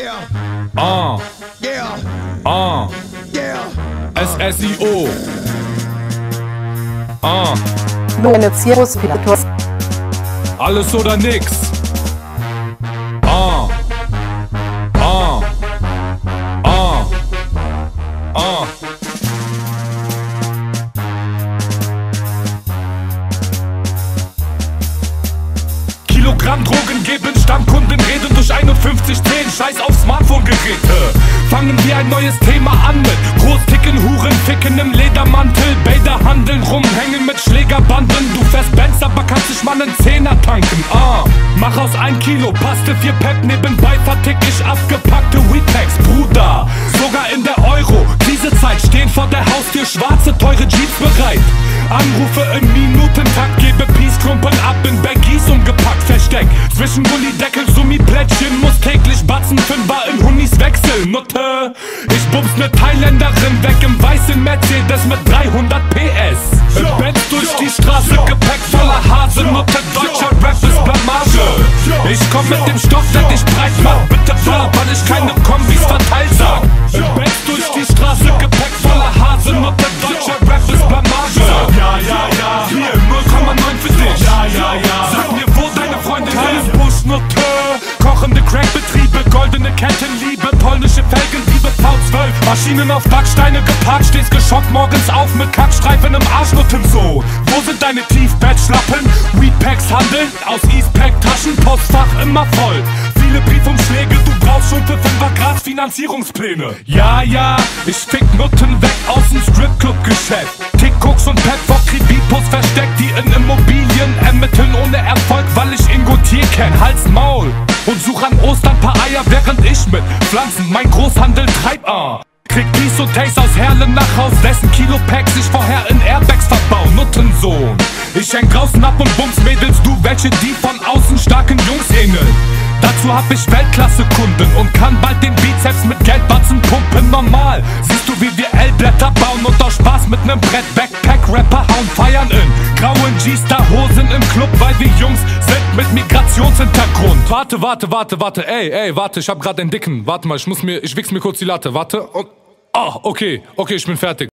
SSIO. Alles oder nix. Kilogramm Drogen geben Stammkunden, reden durch 5110, scheiß auf Smartphone-Geräte. Fangen wir ein neues Thema an mit Großticken, Huren, Ficken im Ledermantel, Bäder handeln, rumhängen mit Schlägerbanden. Du fährst Benz, aber kannst dich mal nen Zehner tanken. Mach aus 1 Kilo Paste 4 Pack, nebenbei vertick ich abgepackte Weedpacks, Bruder. Sogar in der Euro-Krisezeit stehen vor der Haustür schwarze, teure Jeeps bereit. Anrufe im Minutentakt, gebe Peace-Klumpen ab in Baggies umgepackt, versteckt zwischen Gullideckel, Summi-Plättchen, muss täglich Batzen, Fünfer in Hunnis wechseln. Nutte, ich bums ne Thailänderin weg im weißen Mercedes mit 300 PS. Im Benz durch die Straße, Gepäck voller Haselnutte, deutscher Rap ist Blamage. Ich komm mit dem Stoff, der dich breit macht, bitte fahr, weil ich keine Kombis verteilt sag. Im Benz durch die Straße, Gepäck voller Haselnutte, deutscher Rap ist Blamage. Ja, hier 0,9 für dich. Ja. Sag mir, wo deine Freunde sind. Busnutte, kochende Crackbetriebe, goldene Kettenliebe, polnische Felgenliebe, V12. Maschinen auf Backsteine geparkt, stehst geschockt morgens auf mit Kackstreifen im Arschnuttensohn. Wo sind deine Tiefbettschlappen? Weedpacks handeln, aus Eastpack-Taschen, Postfach immer voll. Viele Briefumschläge, du brauchst schon für 5er Grad Finanzierungspläne. Ja, ich fick Nutten weg aus dem Stripclub-Geschäft. Tick, Koks und Pep, vor Kreditos versteckt, die in Immobilien ermitteln ohne Erfolg, weil ich Ingo Tier kenn. Hals, Maul und such an Ostern paar Eier, während ich mit Pflanzen mein Großhandel treib. Krieg Peace und Taste aus Herlen nach Haus, dessen Kilopacks sich vorher in Airbags verbauen. Nuttensohn, ich häng draußen ab und bums Mädels, du welche die von außen starken Jungs ähneln. Dazu hab ich Weltklasse-Kunden und kann bald den Bizeps mit Geldbatzen pumpen. Normal, siehst du wie wir L-Blätter bauen und aus Spaß mit nem Brett Backpack-Rapper hauen, feiern in grauen G-Star-Hosen im Club, weil wir Jungs sind mit Migrationshintergrund. Warte, ey, warte, ich hab grad den Dicken. Warte mal, ich wichs mir kurz die Latte, warte und... okay, ich bin fertig.